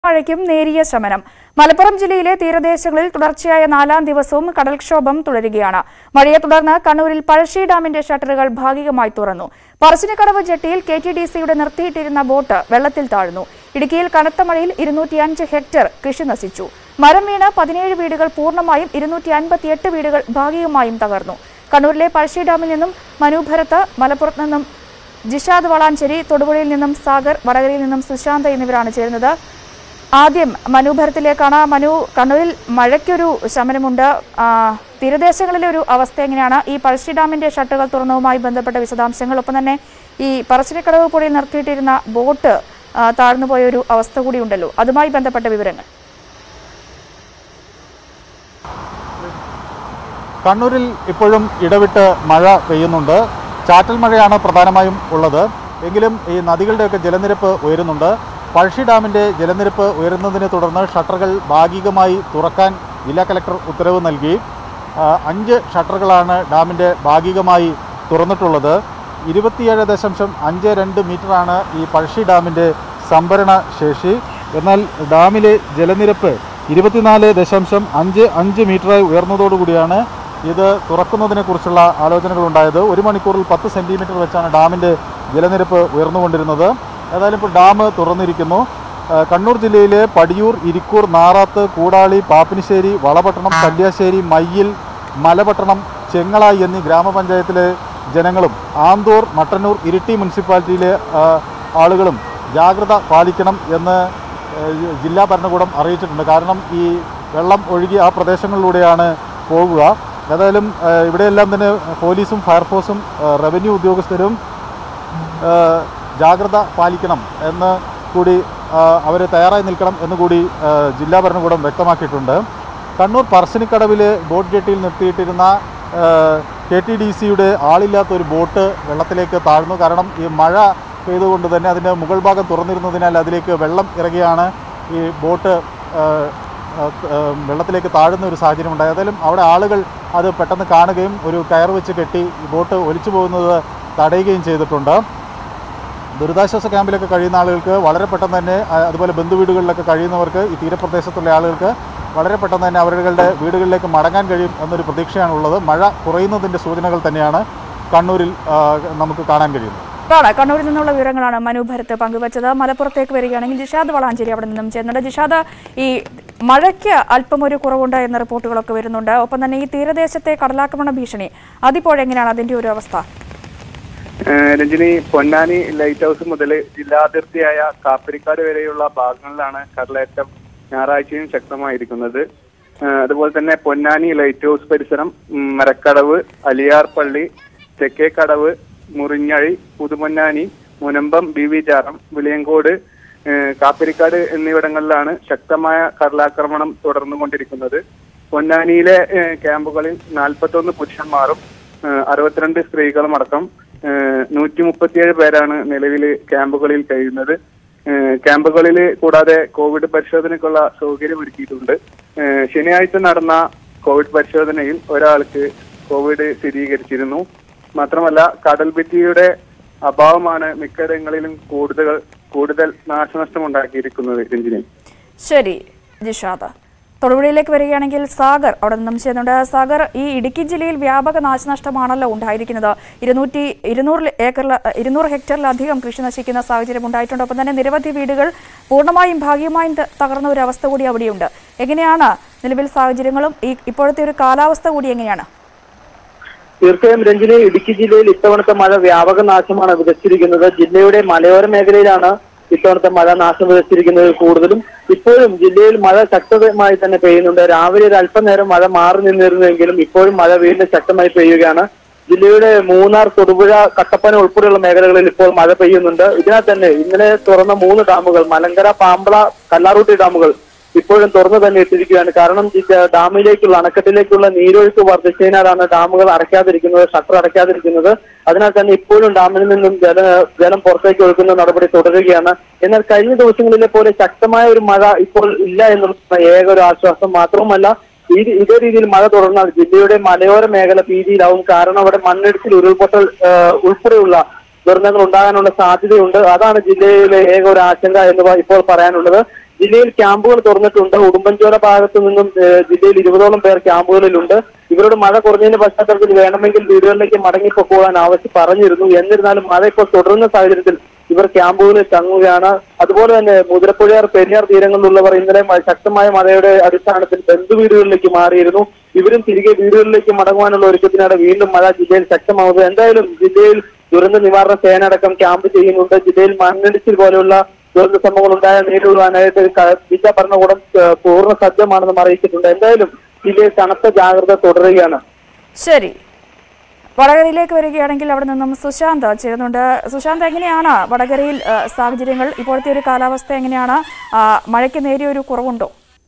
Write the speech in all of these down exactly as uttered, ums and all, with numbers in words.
മഴയ്ക്കും നേരിയ ശമനം. മലപ്പുറം ജില്ലയിലെ തീരദേശങ്ങളിൽ തുടർച്ചയായ നാലാം ദിവസവും കടൽക്ഷോഭം തുടരുകയാണ്. മഴയെ തുടർന്ന് കണ്ണൂരിൽ പഴശ്ശി ഡാമിന്റെ ഷട്ടറുകൾ ഭാഗികമായി തുറന്നു. പറശ്ശിനിക്കടവ് ജെട്ടിയിൽ കെ ടി ഡി സിയുടെ നിർത്തിയിട്ടിരുന്ന ബോട്ട് വെള്ളത്തിൽ താഴ്ന്നു. ഇടുക്കിയിൽ കനത്ത മഴയിൽ ഇരുന്നൂറ്റി അഞ്ച് ഹെക്ടർ കൃഷി നശിച്ചു. മരം വീണ് പതിനേഴ് വീടുകൾ പൂർണ്ണമായും ഇരുന്നൂറ്റി അൻപത്തിയെട്ട് വീടുകൾ ഭാഗികമായും തകർന്നു. കണ്ണൂരിലെ പഴശ്ശി ഡാമിൽ നിന്നും മനൂഭരത്ത്, മലപ്പുറത്ത് നിന്നും ജിഷാദ് വളാഞ്ചേരി, തൊടുപുഴയിൽ നിന്നും സാഗർ, വടകരയിൽ നിന്നും സുശാന്ത എന്നിവരാണ് ചേരുന്നത്. ആദ്യം മനൂഭരത്തിലേക്കാണ്. മനു, കണ്ണൂരിൽ മഴയ്ക്കൊരു ശമനമുണ്ട്. തീരദേശങ്ങളിലെ ഒരു അവസ്ഥ എങ്ങനെയാണ്? ഈ പഴശ്ശി ഡാമിന്റെ ഷട്ടറുകൾ തുറന്നതുമായി ബന്ധപ്പെട്ട വിശദാംശങ്ങൾ, ഒപ്പം തന്നെ ഈ പറശ്ശിനിക്കടവ് പുഴയിൽ നിർത്തിയിട്ടിരുന്ന ബോട്ട് താഴ്ന്നുപോയ ഒരു അവസ്ഥ കൂടി ഉണ്ടല്ലോ, അതുമായി ബന്ധപ്പെട്ട വിവരങ്ങൾ. കണ്ണൂരിൽ ഇപ്പോഴും ഇടവിട്ട് മഴ പെയ്യുന്നുണ്ട്. ചാറ്റൽ മഴയാണ് പ്രധാനമായും ഉള്ളത്. എങ്കിലും ഈ നദികളുടെയൊക്കെ ജലനിരപ്പ് ഉയരുന്നുണ്ട്. പഴശ്ശി ഡാമിൻ്റെ ജലനിരപ്പ് ഉയരുന്നതിനെ തുടർന്ന് ഷട്ടറുകൾ ഭാഗികമായി തുറക്കാൻ ജില്ലാ കലക്ടർ ഉത്തരവ് നൽകി. അഞ്ച് ഷട്ടറുകളാണ് ഡാമിൻ്റെ ഭാഗികമായി തുറന്നിട്ടുള്ളത്. ഇരുപത്തിയേഴ് ദശാംശം അഞ്ച് രണ്ട് മീറ്ററാണ് ഈ പഴശ്ശി ഡാമിൻ്റെ സംഭരണ ശേഷി. എന്നാൽ ഡാമിലെ ജലനിരപ്പ് ഇരുപത്തിനാല് ദശാംശം അഞ്ച് അഞ്ച് മീറ്ററായി ഉയർന്നതോടുകൂടിയാണ് ഇത് തുറക്കുന്നതിനെക്കുറിച്ചുള്ള ആലോചനകളുണ്ടായത്. ഒരു മണിക്കൂറിൽ പത്ത് സെൻറ്റിമീറ്റർ വെച്ചാണ് ഡാമിൻ്റെ ജലനിരപ്പ് ഉയർന്നുകൊണ്ടിരുന്നത്. ഏതായാലും ഇപ്പോൾ ഡാം തുറന്നിരിക്കുന്നു. കണ്ണൂർ ജില്ലയിലെ പടിയൂർ, ഇരിക്കൂർ, നാറാത്ത്, കൂടാളി, പാപ്പിനിശ്ശേരി, വളപട്ടണം, കല്യാശ്ശേരി, മയ്യിൽ, മലപട്ടണം, ചെങ്ങളായി എന്നീ ഗ്രാമപഞ്ചായത്തിലെ ജനങ്ങളും ആന്തൂർ, മട്ടന്നൂർ, ഇരിട്ടി മുനിസിപ്പാലിറ്റിയിലെ ആളുകളും ജാഗ്രത പാലിക്കണം എന്ന് ജില്ലാ ഭരണകൂടം അറിയിച്ചിട്ടുണ്ട്. കാരണം ഈ വെള്ളം ഒഴുകി ആ പ്രദേശങ്ങളിലൂടെയാണ് പോകുക. ഏതായാലും ഇവിടെയെല്ലാം തന്നെ പോലീസും ഫയർഫോഴ്സും റവന്യൂ ഉദ്യോഗസ്ഥരും ജാഗ്രത പാലിക്കണം എന്ന് കൂടി, അവർ തയ്യാറായി നിൽക്കണം എന്നുകൂടി ജില്ലാ ഭരണകൂടം വ്യക്തമാക്കിയിട്ടുണ്ട്. കണ്ണൂർ പറശ്ശിനിക്കടവിലെ ബോട്ട് ജെട്ടിയിൽ നിർത്തിയിട്ടിരുന്ന കെ ടി ഡി സിയുടെ ആളില്ലാത്തൊരു ബോട്ട് വെള്ളത്തിലേക്ക് താഴ്ന്നു. കാരണം ഈ മഴ പെയ്തുകൊണ്ട് തന്നെ അതിൻ്റെ മുകൾ ഭാഗം തുറന്നിരുന്നതിനാൽ അതിലേക്ക് വെള്ളം ഇറങ്ങിയാണ് ഈ ബോട്ട് വെള്ളത്തിലേക്ക് താഴുന്ന ഒരു സാഹചര്യം ഉണ്ടായി. ഏതായാലും അവിടെ ആളുകൾ അത് പെട്ടെന്ന് കാണുകയും ഒരു കയർ വെച്ച് കെട്ടി ഈ ബോട്ട് ഒലിച്ചു പോകുന്നത് തടയുകയും ചെയ്തിട്ടുണ്ട്. ദുരിതാശ്വാസ ക്യാമ്പിലൊക്കെ കഴിയുന്ന ആളുകൾക്ക് വളരെ പെട്ടെന്ന് തന്നെ, അതുപോലെ ബന്ധുവീടുകളിലൊക്കെ കഴിയുന്നവർക്ക്, ഈ തീരപ്രദേശത്തുള്ള ആളുകൾക്ക് വളരെ പെട്ടെന്ന് തന്നെ അവരുടെ വീടുകളിലേക്ക് മടങ്ങാൻ കഴിയും എന്നൊരു പ്രതീക്ഷയാണുള്ളത്. മഴ കുറയുന്നതിൻ്റെ സൂചനകൾ തന്നെയാണ് കണ്ണൂരിൽ നമുക്ക് കാണാൻ കഴിയുന്നത്. കണ്ണൂരിൽ നിന്നുള്ള വിവരങ്ങളാണ് മനൂഭരത്ത് പങ്കുവച്ചത്. മലപ്പുറത്തേക്ക് വരികയാണെങ്കിൽ ജിഷാദ് വളാഞ്ചേരി അവിടെ നിന്നും ചേർന്നുണ്ട്. ജിഷാദ്, ഈ മഴയ്ക്ക് അല്പം ഒരു കുറവുണ്ട് എന്ന റിപ്പോർട്ടുകളൊക്കെ വരുന്നുണ്ട്. ഒപ്പം തന്നെ ഈ തീരദേശത്തെ കടലാക്രമണ ഭീഷണി അതിപ്പോഴെങ്ങനെയാണ് അതിന്റെ ഒരു അവസ്ഥ? രഞ്ജിനി, പൊന്നാനി ലൈറ്റ് ഹൗസ് മുതൽ ജില്ലാതിർത്തിയായ കാപ്പരിക്കാട് വരെയുള്ള ഭാഗങ്ങളിലാണ് കടലേറ്റം ഞായറാഴ്ചയും ശക്തമായിരിക്കുന്നത്. അതുപോലെ തന്നെ പൊന്നാനി ലൈറ്റ് ഹൗസ് പരിസരം, മരക്കടവ്, അലിയാർ പള്ളി, തെക്കേക്കടവ്, മുറിഞ്ഞഴി, പുതുപൊന്നാനി, മുനമ്പം, ബി വി ജാറം, വിളിയങ്കോട്, കാപ്പരിക്കാട് എന്നിവിടങ്ങളിലാണ് ശക്തമായ കടലാക്രമണം തുടർന്നുകൊണ്ടിരിക്കുന്നത്. പൊന്നാനിയിലെ ക്യാമ്പുകളിൽ നാൽപ്പത്തൊന്ന് പുരുഷന്മാരും അറുപത്തിരണ്ട് സ്ത്രീകളും അടക്കം നൂറ്റി മുപ്പത്തിയേഴ് പേരാണ് നിലവിൽ ക്യാമ്പുകളിൽ കഴിയുന്നത്. ക്യാമ്പുകളിൽ കൂടാതെ കോവിഡ് പരിശോധനയ്ക്കുള്ള സൗകര്യം ഒരുക്കിയിട്ടുണ്ട്. ശനിയാഴ്ച നടന്ന കോവിഡ് പരിശോധനയിൽ ഒരാൾക്ക് കോവിഡ് സ്ഥിരീകരിച്ചിരുന്നു. മാത്രമല്ല, കടൽഭിത്തിയുടെ അഭാവമാണ് മിക്കയിടങ്ങളിലും കൂടുതൽ കൂടുതൽ നാശനഷ്ടം ഉണ്ടാക്കിയിരിക്കുന്നത്. രഞ്ജിനി, ശരി. ജിഷാദ്, തൊടുപുഴയിലേക്ക് വരികയാണെങ്കിൽ സാഗർ അവിടെ നിന്നും ചെയ്യുന്നുണ്ട്. സാഗർ, ഈ ഇടുക്കി ജില്ലയിൽ വ്യാപക നാശനഷ്ടമാണല്ലോ ഉണ്ടായിരിക്കുന്നത്. ഇരുന്നൂറ്റി ഇരുന്നൂറ് ഏക്കറിൽ ഇരുന്നൂറ് ഹെക്ടറിലധികം കൃഷി നശിക്കുന്ന സാഹചര്യം ഉണ്ടായിട്ടുണ്ട്. ഒപ്പം തന്നെ നിരവധി വീടുകൾ പൂർണ്ണമായും ഭാഗികമായും തകർന്ന ഒരു അവസ്ഥ കൂടി അവിടെയുണ്ട്. എങ്ങനെയാണ് നിലവിൽ സാഹചര്യങ്ങളും ഈ ഇപ്പോഴത്തെ ഒരു കാലാവസ്ഥ കൂടി എങ്ങനെയാണ്? തീർച്ചയായും രഞ്ജിനി, ഇടുക്കി ജില്ലയിൽ ഇത്തവണത്തെ മഴ വ്യാപക നാശമാണ് വിതച്ചിരിക്കുന്നത്. ജില്ലയുടെ മലയോര മേഖലയിലാണ് ഇത്തവണത്തെ മഴ നാശം വിതച്ചിരിക്കുന്നത് കൂടുതലും. ഇപ്പോഴും ജില്ലയിൽ മഴ ശക്തമായി തന്നെ പെയ്യുന്നുണ്ട്. രാവിലെ ഒരു അല്പനേരം മഴ മാറി നിന്നിരുന്നെങ്കിലും ഇപ്പോഴും മഴ വീണ്ടും ശക്തമായി പെയ്യുകയാണ്. ജില്ലയുടെ മൂന്നാർ, തൊടുപുഴ, കട്ടപ്പന ഉൾപ്പെടെയുള്ള മേഖലകളിൽ ഇപ്പോൾ മഴ പെയ്യുന്നുണ്ട്. ഇതിനാൽ തന്നെ ഇന്നലെ തുറന്ന മൂന്ന് ഡാമുകൾ, മലങ്കര, പാമ്പള, കല്ലാറൂട്ടി ഡാമുകൾ ഇപ്പോഴും തുറന്നു തന്നെ ഇട്ടിരിക്കുകയാണ്. കാരണം ഡാമിലേക്കുള്ള അണക്കെട്ടിലേക്കുള്ള നീരൊഴുക്ക് വർദ്ധിച്ചതിനാലാണ് ഡാമുകൾ അടയ്ക്കാതിരിക്കുന്നത്, ഷട്ടർ അടയ്ക്കാതിരിക്കുന്നത്. അതിനാൽ തന്നെ ഇപ്പോഴും ഡാമിൽ നിന്നും ജല ജലം പുറത്തേക്ക് ഒഴുക്കുന്ന നടപടി തുടരുകയാണ്. എന്നാൽ കഴിഞ്ഞ ദിവസങ്ങളിലെ പോലെ ശക്തമായ ഒരു മഴ ഇപ്പോൾ ഇല്ല എന്നുള്ള ഏക ഒരു ആശ്വാസം. മാത്രവുമല്ല, ഈ ഇതേ രീതിയിൽ മഴ തുടർന്നാൽ ജില്ലയുടെ മലയോര മേഖല ഭീതിയിലാവും. കാരണം അവിടെ മണ്ണിടിച്ചിൽ, ഉരുൾപൊട്ടൽ ഉൾപ്പെടെയുള്ള ദുരന്തങ്ങൾ ഉണ്ടാകാനുള്ള സാധ്യതയുണ്ട്. അതാണ് ജില്ലയിലെ ഏക ഒരു ആശങ്ക എന്ന് ഇപ്പോൾ പറയാനുള്ളത്. ജില്ലയിൽ ക്യാമ്പുകൾ തുറന്നിട്ടുണ്ട്. ഉടുമ്പൻചോല ഭാഗത്തു നിന്നും ജില്ലയിൽ ഇരുപതോളം പേർ ക്യാമ്പുകളിലുണ്ട്. ഇവരോട് മഴ കുറഞ്ഞതിന്റെ പശ്ചാത്തലത്തിൽ വേണമെങ്കിൽ വീടുകളിലേക്ക് മടങ്ങിപ്പോകാൻ ആവശ്യം പറഞ്ഞിരുന്നു. എന്നിരുന്നാലും മഴ ഇപ്പോൾ തുടരുന്ന സാഹചര്യത്തിൽ ഇവർ ക്യാമ്പുകളിൽ തങ്ങുകയാണ്. അതുപോലെ തന്നെ മുതിരപ്പുഴയാർ പെരിയാർ തീരങ്ങളിലുള്ളവർ ഇന്നലെ ശക്തമായ മഴയുടെ അടിസ്ഥാനത്തിൽ ബന്ധുവീടുകളിലേക്ക് മാറിയിരുന്നു. ഇവരും തിരികെ വീടുകളിലേക്ക് മടങ്ങുവാനുള്ള ഒരുക്കത്തിനാണ് വീണ്ടും മഴ ജില്ലയിൽ ശക്തമാവുന്നത്. എന്തായാലും ജില്ലയിൽ ദുരന്ത നിവാരണ സേന അടക്കം ക്യാമ്പ് ചെയ്യുന്നുണ്ട്. ജില്ലയിൽ മണ്ണിടിച്ചിൽ പോലെയുള്ള ദുരന്ത സംഭവങ്ങൾ ഉണ്ടായാൽ നേരിടുവാനായിട്ട് ജില്ലാ ഭരണകൂടം പൂർണ്ണ സജ്ജമാണെന്നും അറിയിച്ചിട്ടുണ്ട്. എന്തായാലും ജില്ലയിൽ കനത്ത ജാഗ്രത തുടരുകയാണ്. ശരി, വടകരയിലേക്ക് വരികയാണെങ്കിൽ അവിടെ നിന്നും സുശാന്ത് ചേരുന്നുണ്ട്. സുശാന്ത്, എങ്ങനെയാണ് വടകരയിൽ സാഹചര്യങ്ങൾ? ഇപ്പോഴത്തെ ഒരു കാലാവസ്ഥ എങ്ങനെയാണ്? മഴയ്ക്ക് നേരിയ ഒരു കുറവുണ്ടോ?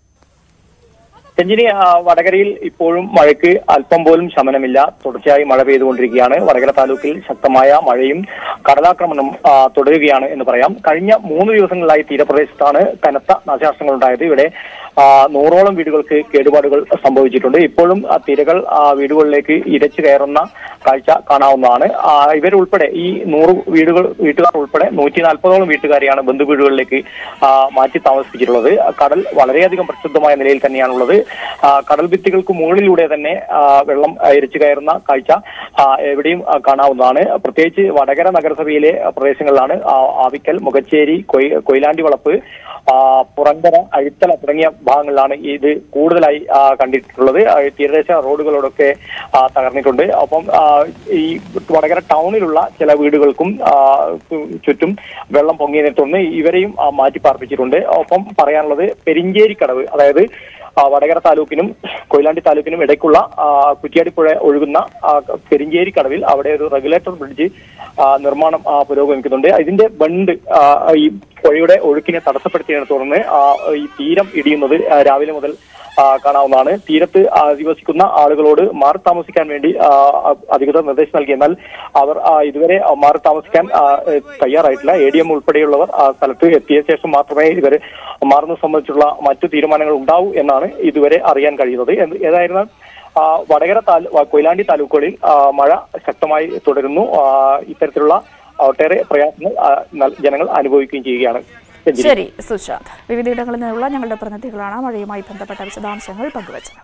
രഞ്ജിനി, വടകരയിൽ ഇപ്പോഴും മഴയ്ക്ക് അല്പം പോലും ശമനമില്ല. തുടർച്ചയായി മഴ പെയ്തുകൊണ്ടിരിക്കുകയാണ്. വടകര താലൂക്കിൽ ശക്തമായ മഴയും കടലാക്രമണം തുടരുകയാണ് എന്ന് പറയാം. കഴിഞ്ഞ മൂന്ന് ദിവസങ്ങളിലായി തീരപ്രദേശത്താണ് കനത്ത നാശനഷ്ടങ്ങൾ ഉണ്ടായത്. ഇവിടെ നൂറോളം വീടുകൾക്ക് കേടുപാടുകൾ സംഭവിച്ചിട്ടുണ്ട്. ഇപ്പോഴും തിരകൾ വീടുകളിലേക്ക് ഇരച്ചു കയറുന്ന കാഴ്ച കാണാവുന്നതാണ്. ഇവരുൾപ്പെടെ ഈ നൂറ് വീടുകൾ വീട്ടുകാർ ഉൾപ്പെടെ നൂറ്റി നാൽപ്പതോളം വീട്ടുകാരെയാണ് ബന്ധു വീടുകളിലേക്ക് മാറ്റി താമസിപ്പിച്ചിട്ടുള്ളത്. കടൽ വളരെയധികം പ്രക്ഷുബ്ധമായ നിലയിൽ തന്നെയാണുള്ളത്. കടൽ ഭിത്തികൾക്ക് മുകളിലൂടെ തന്നെ വെള്ളം ഇരച്ചു കയറുന്ന കാഴ്ച എവിടെയും കാണാവുന്നതാണ്. പ്രത്യേകിച്ച് വടകര നഗരസഭയിലെ പ്രദേശങ്ങളിലാണ് ആവിക്കൽ, മുഖച്ചേരി, കൊയിലാണ്ടി വളപ്പ്, പുറങ്കര, അഴുത്തല തുടങ്ങിയ ഭാഗങ്ങളിലാണ് ഇത് കൂടുതലായി കണ്ടിട്ടുള്ളത്. തീരദേശ റോഡുകളോടൊക്കെ തകർന്നിട്ടുണ്ട്. ഒപ്പം ഈ വടകര ടൗണിലുള്ള ചില വീടുകൾക്കും ചുറ്റും വെള്ളം പൊങ്ങിയതിനെ തുടർന്ന് ഇവരെയും മാറ്റി പാർപ്പിച്ചിട്ടുണ്ട്. ഒപ്പം പറയാനുള്ളത് പെരിഞ്ചേരിക്കടവ്, അതായത് വടകര താലൂക്കിനും കൊയിലാണ്ടി താലൂക്കിനും ഇടയ്ക്കുള്ള കുറ്റിയാടിപ്പുഴ ഒഴുകുന്ന പെരിഞ്ചേരി കടവിൽ അവിടെ ഒരു റെഗുലേറ്റർ ബ്രിഡ്ജ് നിർമ്മാണം പുരോഗമിക്കുന്നുണ്ട്. ഇതിന്റെ ബണ്ട് ഈ പുഴയുടെ ഒഴുക്കിനെ തടസ്സപ്പെടുത്തിയതിനെ തുടർന്ന് ഈ തീരം ഇടിയുന്നത് രാവിലെ മുതൽ കാണാവുന്നതാണ്. തീരത്ത് അധിവസിക്കുന്ന ആളുകളോട് മാറി താമസിക്കാൻ വേണ്ടി അധികൃതർ നിർദ്ദേശം നൽകി. എന്നാൽ അവർ ഇതുവരെ മാറി താമസിക്കാൻ തയ്യാറായിട്ടില്ല. എ ഡി എം ഉൾപ്പെടെയുള്ളവർ ആ സ്ഥലത്ത് എത്തിയ ശേഷം മാത്രമേ ഇവർ മാറുന്നത് സംബന്ധിച്ചുള്ള മറ്റു തീരുമാനങ്ങൾ ഉണ്ടാവൂ എന്നാണ് ഇതുവരെ അറിയാൻ കഴിയുന്നത്. ഏതായിരുന്നാൽ വടകര താലൂ കൊയിലാണ്ടി താലൂക്കുകളിൽ മഴ ശക്തമായി തുടരുന്നു. ഇത്തരത്തിലുള്ള ഒട്ടേറെ പ്രയാസങ്ങൾ ജനങ്ങൾ അനുഭവിക്കുകയും ചെയ്യുകയാണ്. ശരി സുശാന്ത്, വിവിധയിടങ്ങളിൽ നിന്നുള്ള ഞങ്ങളുടെ പ്രതിനിധികളാണ് മഴയുമായി ബന്ധപ്പെട്ട വിശദാംശങ്ങൾ പങ്കുവച്ചത്.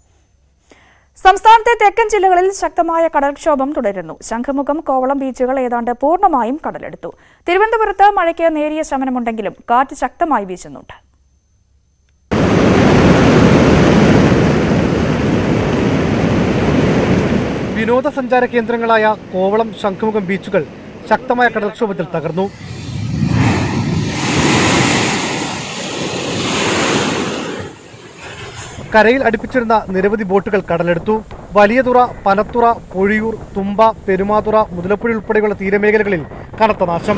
സംസ്ഥാനത്തെ തെക്കൻ ജില്ലകളിൽ ശക്തമായ കടൽക്ഷോഭം തുടരുന്നു. ശംഖുമുഖം, കോവളം ബീച്ചുകൾ ഏതാണ്ട് പൂർണ്ണമായും കടലെടുത്തു. തിരുവനന്തപുരത്ത് മഴയ്ക്ക് നേരിയ ശമനമുണ്ടെങ്കിലും കാറ്റ് ശക്തമായി വീശുന്നുണ്ട്. വിനോദസഞ്ചാര കേന്ദ്രങ്ങളായ കോവളം, ശംഖുമുഖം ബീച്ചുകൾ ശക്തമായ കടൽക്ഷോഭത്തിൽ തകർന്നു. കരയിൽ അടുപ്പിച്ചിരുന്ന നിരവധി ബോട്ടുകൾ കടലെടുത്തു. വലിയതുറ, പനത്തുറ, പൊഴിയൂർ, തുമ്പ, പെരുമാതുറ, മുതലപ്പുഴ ഉൾപ്പെടെയുള്ള തീരമേഖലകളിൽ കനത്ത നാശം.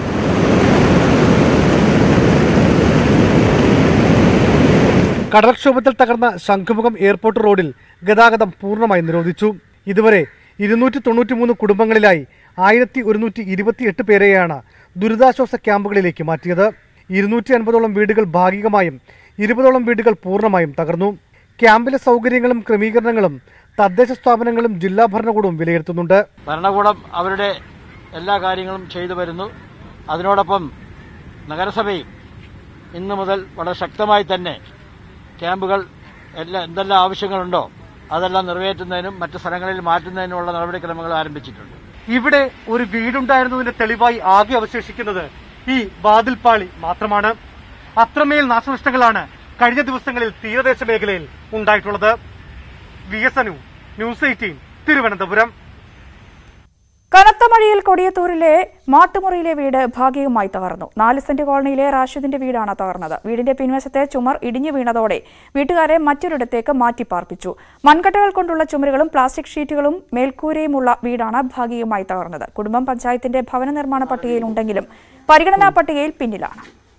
കടൽക്ഷോഭത്തിൽ തകർന്ന ശംഖുമുഖം എയർപോർട്ട് റോഡിൽ ഗതാഗതം പൂർണ്ണമായി നിരോധിച്ചു. ഇതുവരെ ഇരുന്നൂറ്റി തൊണ്ണൂറ്റി മൂന്ന് കുടുംബങ്ങളിലായി ആയിരത്തി ഒരുന്നൂറ്റി ഇരുപത്തിയെട്ട് പേരെയാണ് ദുരിതാശ്വാസ ക്യാമ്പുകളിലേക്ക് മാറ്റിയത്. ഇരുന്നൂറ്റി അൻപതോളം വീടുകൾ ഭാഗികമായും ഇരുപതോളം വീടുകൾ പൂർണ്ണമായും തകർന്നു. ക്യാമ്പിലെ സൗകര്യങ്ങളും ക്രമീകരണങ്ങളും തദ്ദേശ സ്ഥാപനങ്ങളും ജില്ലാ ഭരണകൂടവും വിലയിരുത്തുന്നുണ്ട്. ഭരണകൂടം അവരുടെ എല്ലാ കാര്യങ്ങളും ചെയ്തു വരുന്നു. അതിനോടൊപ്പം നഗരസഭയും ഇന്നു മുതൽ വളരെ ശക്തമായി തന്നെ ക്യാമ്പുകൾ എല്ലാ എന്തെല്ലാം ആവശ്യങ്ങളുണ്ടോ അതെല്ലാം നിറവേറ്റുന്നതിനും മറ്റു സ്ഥലങ്ങളിൽ മാറ്റുന്നതിനുമുള്ള നടപടിക്രമങ്ങൾ ആരംഭിച്ചിട്ടുണ്ട്. ഇവിടെ ഒരു വീടുണ്ടായിരുന്നതിന്റെ തെളിവായി ആകെ അവശേഷിക്കുന്നത് ഈ വാതിൽപ്പാളി മാത്രമാണ്. അത്രമേൽ നാശനഷ്ടങ്ങളാണ് കഴിഞ്ഞ ദിവസങ്ങളിൽ തീരദേശ മേഖലയിൽ ഉണ്ടായിട്ടുള്ളത്. V S Anu, news eighteen, Thiruvananthapuram. കനത്ത മഴയിൽ കൊടിയത്തൂരിലെ മാട്ടുമുറിയിലെ വീട് ഭാഗികമായി തകർന്നു. നാല് സെന്റ് കോളനിയിലെ റാഷിദിന്റെ വീടാണ് തകർന്നത്. വീടിന്റെ പിൻവശത്തെ ചുമർ ഇടിഞ്ഞു വീണതോടെ വീട്ടുകാരെ മറ്റൊരിടത്തേക്ക് മാറ്റിപ്പാർപ്പിച്ചു. മൺകട്ടകൾ കൊണ്ടുള്ള ചുമരുകളും പ്ലാസ്റ്റിക് ഷീറ്റുകളും മേൽക്കൂരയുമുള്ള വീടാണ് ഭാഗികമായി തകർന്നത്. കുടുംബം പഞ്ചായത്തിന്റെ ഭവന നിർമ്മാണ പട്ടികയിൽ ഉണ്ടെങ്കിലും പരിഗണനാ പട്ടികയിൽ പിന്നിലാണ്.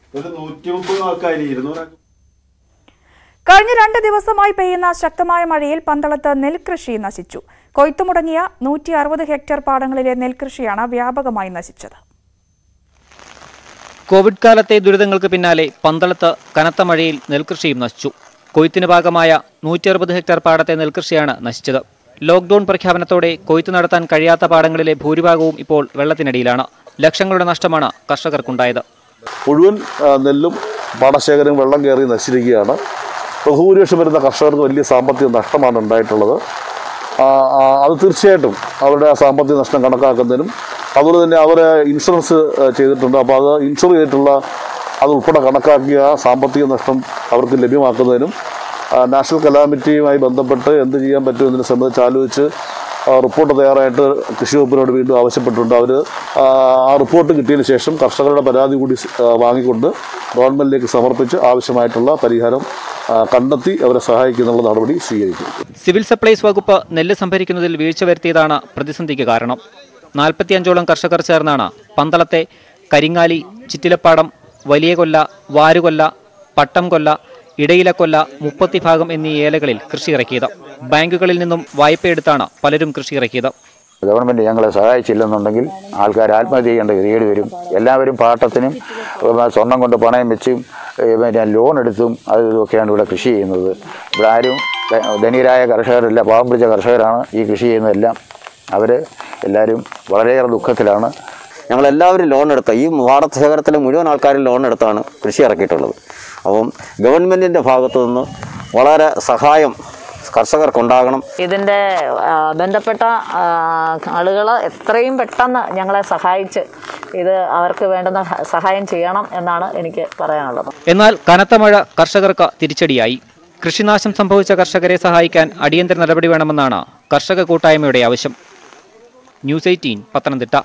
കഴിഞ്ഞ രണ്ട് ദിവസമായി പെയ്യുന്ന ശക്തമായ മഴയിൽ പന്തളത്ത് നെൽകൃഷി നശിച്ചു. കൊയ്ത്തുമുടങ്ങിയ നൂറ്റി അറുപത് ഹെക്ടർ പാടങ്ങളിലെ നെൽകൃഷിയാണ് വ്യാപകമായി നശിച്ചത്. കോവിഡ് കാലത്തെ ദുരിതങ്ങൾക്ക് പിന്നാലെ പന്തളത്ത് കനത്ത മഴയിൽ നെൽകൃഷിയും നശിച്ചു. കൊയ്ത്തിന് ഭാഗമായ നൂറ്റി അറുപത് ഹെക്ടർ പാടത്തെ നെൽകൃഷിയാണ് നശിച്ചത്. ലോക്ഡൌൺ പ്രഖ്യാപനത്തോടെ കൊയ്ത്ത് നടത്താൻ കഴിയാത്ത പാടങ്ങളിലെ ഭൂരിഭാഗവും ഇപ്പോൾ വെള്ളത്തിനടിയിലാണ്. ലക്ഷങ്ങളുടെ നഷ്ടമാണ് കർഷകർക്കുണ്ടായത്. മുഴുവൻ നെല്ലും പാടശേഖരം വെള്ളം കയറി നശിച്ചിരിക്കുകയാണ്. ബഹുഭൂരിപക്ഷം വരുന്ന കർഷകർക്ക് വലിയ സാമ്പത്തിക നഷ്ടമാണ് ഉണ്ടായിട്ടുള്ളത്. അത് തീർച്ചയായിട്ടും അവരുടെ സാമ്പത്തിക നഷ്ടം കണക്കാക്കുന്നതിനും അതുപോലെ തന്നെ അവർ ഇൻഷുറൻസ് ചെയ്തിട്ടുണ്ട്. അപ്പോൾ അത് ഇൻഷുർ ചെയ്തിട്ടുള്ള അത് ഉൾപ്പെടെ കണക്കാക്കിയ സാമ്പത്തിക നഷ്ടം അവർക്ക് ലഭ്യമാക്കുന്നതിനും നാഷണൽ കലാമിറ്റിയുമായി ബന്ധപ്പെട്ട് എന്ത് ചെയ്യാൻ പറ്റുമെന്നതിനെ സംബന്ധിച്ച് ആലോചിച്ച് റിപ്പോർട്ട് തയ്യാറായിട്ട് കൃഷി വകുപ്പിനോട് വീണ്ടും ആവശ്യപ്പെട്ടിട്ടുണ്ട്. അവർ ആ റിപ്പോർട്ട് കിട്ടിയതിന് ശേഷം കർഷകരുടെ പരാതി കൂടി വാങ്ങിക്കൊണ്ട് ഗവൺമെന്റിലേക്ക് സമർപ്പിച്ച് ആവശ്യമായിട്ടുള്ള പരിഹാരം കണ്ടെത്തി അവരെ സഹായിക്കുന്നുള്ള നടപടി സ്വീകരിക്കും. സിവിൽ സപ്ലൈസ് വകുപ്പ് നെല്ല് സംഭരിക്കുന്നതിൽ വീഴ്ച വരുത്തിയതാണ് പ്രതിസന്ധിക്ക് കാരണം. നാൽപ്പത്തിയഞ്ചോളം കർഷകർ ചേർന്നാണ് പന്തളത്തെ കരിങ്ങാലി, ചിറ്റിലപ്പാടം, വലിയ കൊല്ല, വാരുകൊല്ല, പട്ടം കൊല്ല, ഇടയിലക്കൊല്ല, മുപ്പത്തി ഭാഗം എന്നീ ഏലകളിൽ കൃഷി ഇറക്കിയത്. ബാങ്കുകളിൽ നിന്നും വായ്പയെടുത്താണ് പലരും കൃഷി ഇറക്കിയത്. ഗവൺമെൻറ് ഞങ്ങളെ സഹായിച്ചില്ലെന്നുണ്ടെങ്കിൽ ആൾക്കാർ ആത്മഹത്യ ചെയ്യേണ്ട ഗതികേട് വരും. എല്ലാവരും പാട്ടത്തിനും സ്വർണം കൊണ്ട് പണയം വെച്ചും പിന്നെ ലോൺ എടുത്തും അത് ഇതൊക്കെയാണ് ഇവിടെ കൃഷി ചെയ്യുന്നത്. ഇവിടെ ആരും ധനികരായ കർഷകരല്ല, പാവം പിടിച്ച കർഷകരാണ് ഈ കൃഷി ചെയ്യുന്നതെല്ലാം. അവർ എല്ലാവരും വളരെയേറെ ദുഃഖത്തിലാണ്. ഞങ്ങളെല്ലാവരും ലോൺ എടുത്ത ഈ പാടശേഖരത്തിലെ മുഴുവൻ ആൾക്കാരും ലോൺ എടുത്താണ് കൃഷി ഇറക്കിയിട്ടുള്ളത്. അപ്പം ഗവൺമെൻറ്റിൻ്റെ ഭാഗത്തു നിന്ന് വളരെ സഹായം കർഷകർക്കുണ്ടാകണം. ഇതിൻ്റെ ബന്ധപ്പെട്ട ആളുകൾ എത്രയും പെട്ടെന്ന് ഞങ്ങളെ സഹായിച്ച് ഇത് അവർക്ക് വേണ്ടുന്ന സഹായം ചെയ്യണം എന്നാണ് എനിക്ക് പറയാനുള്ളത്. എന്നാൽ കനത്ത മഴ കർഷകർക്ക് തിരിച്ചടിയായി. കൃഷിനാശം സംഭവിച്ച കർഷകരെ സഹായിക്കാൻ അടിയന്തര നടപടി വേണമെന്നാണ് കർഷക കൂട്ടായ്മയുടെ ആവശ്യം. News eighteen Pathanamthitta.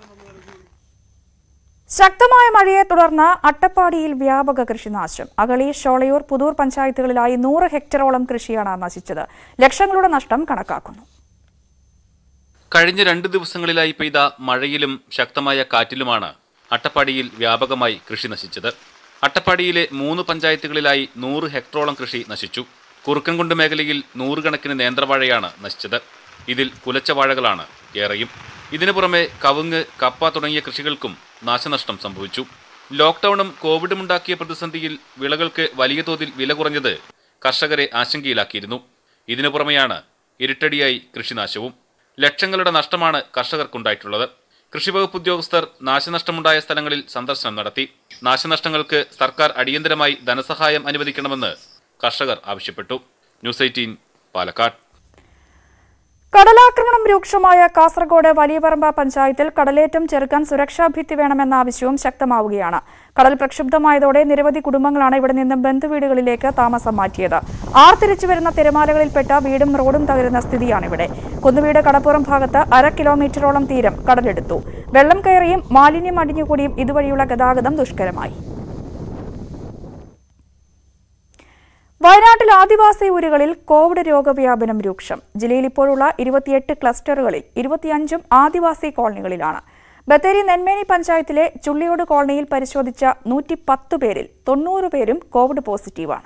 ശക്തമായ മഴയെ തുടർന്ന് അട്ടപ്പാടിയിൽ വ്യാപക കൃഷിനാശം. അകളി, ഷോളയൂർ, പുതൂർ പഞ്ചായത്തുകളിലായി നൂറ് ഹെക്ടറോളം കൃഷിയാണ് നശിച്ചത്. ലക്ഷങ്ങളുടെ നഷ്ടം കണക്കാക്കുന്നു. കഴിഞ്ഞ രണ്ട് ദിവസങ്ങളിലായി പെയ്ത മഴയിലും ശക്തമായ കാറ്റിലുമാണ് അട്ടപ്പാടിയിൽ വ്യാപകമായി കൃഷി നശിച്ചത്. അട്ടപ്പാടിയിലെ മൂന്ന് പഞ്ചായത്തുകളിലായി നൂറ് ഹെക്ടറോളം കൃഷി നശിച്ചു. കുറുക്കൻകുണ്ട് മേഖലയിൽ നൂറുകണക്കിന് നേന്ത്രവാഴയാണ് നശിച്ചത്. ഇതിൽ കുലച്ച വാഴകളാണ് ഏറെയും. ഇതിനു പുറമെ കവുങ്ങ്, കപ്പ തുടങ്ങിയ കൃഷികൾക്കും നാശനഷ്ടം സംഭവിച്ചു. ലോക്ക്ഡൌണും കോവിഡും ഉണ്ടാക്കിയ പ്രതിസന്ധിയിൽ വിളകൾക്ക് വലിയ തോതിൽ വില കുറഞ്ഞത് കർഷകരെ ആശങ്കയിലാക്കിയിരുന്നു. ഇതിനു പുറമെയാണ് ഇരട്ടടിയായി കൃഷിനാശവും. ലക്ഷങ്ങളുടെ നഷ്ടമാണ് കർഷകർക്കുണ്ടായിട്ടുള്ളത്. കൃഷിവകുപ്പ് ഉദ്യോഗസ്ഥർ നാശനഷ്ടമുണ്ടായ സ്ഥലങ്ങളിൽ സന്ദർശനം നടത്തി. നാശനഷ്ടങ്ങൾക്ക് സർക്കാർ അടിയന്തരമായി ധനസഹായം അനുവദിക്കണമെന്ന് കർഷകർ ആവശ്യപ്പെട്ടു. News eighteen Palakkad. കടലാക്രമണം രൂക്ഷമായ കാസർഗോഡ് വലിയപറമ്പ പഞ്ചായത്തിൽ കടലേറ്റം ചെറുക്കാൻ സുരക്ഷാ ഭിത്തി വേണമെന്ന ആവശ്യവും ശക്തമാവുകയാണ്. കടൽ പ്രക്ഷുബ്ധമായതോടെ നിരവധി കുടുംബങ്ങളാണ് ഇവിടെ നിന്നും ബന്ധുവീടുകളിലേക്ക് താമസം മാറ്റിയത്. ആർത്തിരിച്ചു വരുന്ന തിരമാലകളിൽപ്പെട്ട വീടും റോഡും തകരുന്ന സ്ഥിതിയാണിവിടെ. കുന്നുവീട് കടപ്പുറം ഭാഗത്ത് അര കിലോമീറ്ററോളം തീരം കടലെടുത്തു. വെള്ളം കയറിയും മാലിന്യം അടിഞ്ഞുകൂടിയും ഇതുവഴിയുള്ള ഗതാഗതം ദുഷ്കരമായി. വയനാട്ടിൽ ആദിവാസി ഊരുകളിൽ കോവിഡ് രോഗവ്യാപനം രൂക്ഷം. ജില്ലയിൽ ഇപ്പോഴുള്ള ഇരുപത്തിയെട്ട് ക്ലസ്റ്ററുകളിൽ ഇരുപത്തിയഞ്ചും ആദിവാസി കോളനികളിലാണ്. ബത്തേരി നെന്മേനി പഞ്ചായത്തിലെ ചുള്ളിയോട് കോളനിയിൽ പരിശോധിച്ച നൂറ്റി പത്ത് പേരിൽ തൊണ്ണൂറ് പേരും കോവിഡ് പോസിറ്റീവാണ്.